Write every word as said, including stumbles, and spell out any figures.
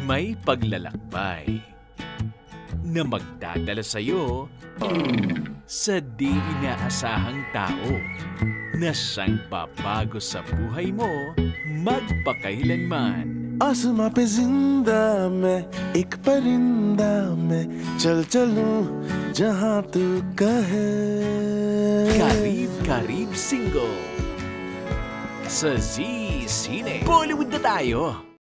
May paglalakbay na magdadala sa'yo sa di inaasahang tao na siyang babago sa buhay mo magpakailanman. आसमां पे जिंदा मैं एक परिंदा मैं चल चलूं जहां तू कहे. Karib-Karib Single sa Z Cine. Bollywood na tayo!